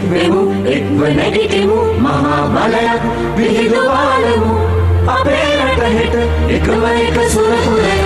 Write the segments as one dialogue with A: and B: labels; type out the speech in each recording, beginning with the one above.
A: එක්වෙමු එක්ව නැගිටෙමු මහා බලයක් විහිදුවාලමු අපේ රට හෙට එකම එක සුරපුරයක්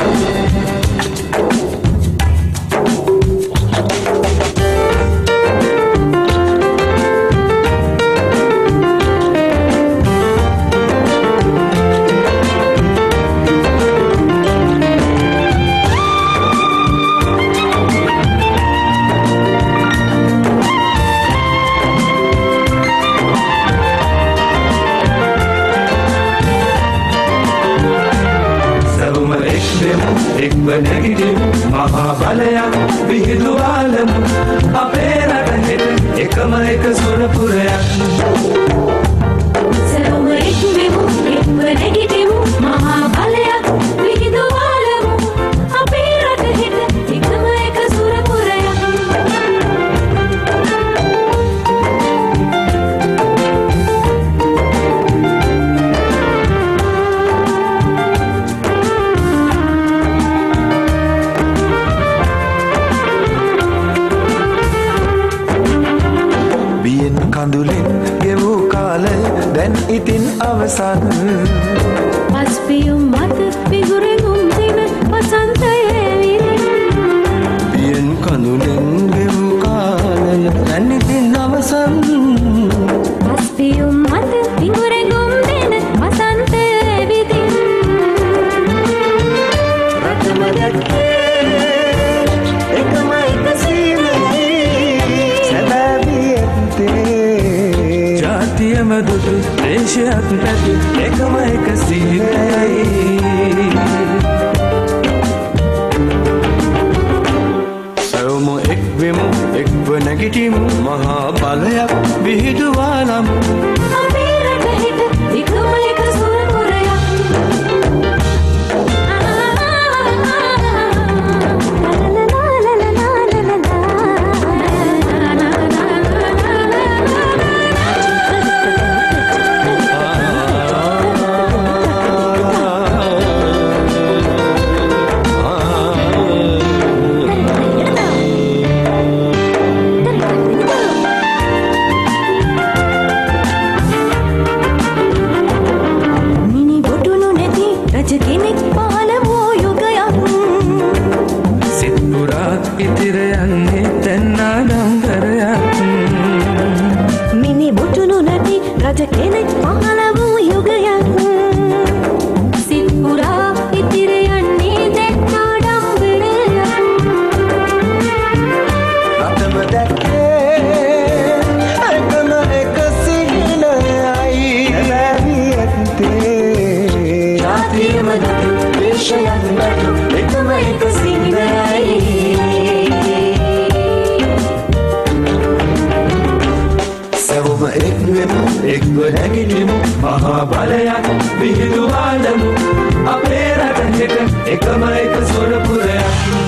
A: එක්ව නැගිටෙමු මහා බලයක් විහිදුවාලමු අපේ රට හෙට එකම එක සුරපුරයක්
B: සැවොම එක්වෙමු එක්ව නැගිටෙමු මහා බලයක් විහිදුවාලමු අපේ රට හෙට එකම එක සුරපුරයක්
A: කඳුලින් ගෙවූ කාලය දැන් ඉතින් අවසන්
B: පස්පියුම් මත පිගුරෙගුම් දින වසන්තයේ විරින්
A: පියෙන් කඳුලින් ගෙවූ කාලය දැන් ඉතින් අවසන්
B: පස්පියුම් මත පිගුරෙගුම් දින වසන්තයේ විරින්
A: රටම දැක්කේ එකම එක සීමයි සැබෑ ජාතියම දුටු දේශයක් නැති එකම එක සීලයයි සැවොම එක්වෙමු එක්ව නැගිටිමු මහා බලයක් විහිදුවාලමු
B: අපේ රට හෙට එකම එක සුරපුරයක් කෙනෙක් පහළ වූ යුගයක්
A: සිත් පුරා ඉතිර යන්නේ තැන්නාදම් කරයක්
B: මිනි බුටුණු නැති රජ කෙනෙක් පහළ වූ යුගයක් සිත් පුරා ඉතිර යන්නේ තැන්නාදම් කරයක්
A: රටම දැක්කේ එකම එක සිහිනයයි නැවී ඇත්තේ ජාතියම දුටු දේශයක් නැතු එකම එක සිහිනයයි සැවොම එක්වෙමු එක්ව නැගිටෙමු මහා බලයක් විහිදුවාලමු අපේ රට හෙට එකම එක සුරපුරයක්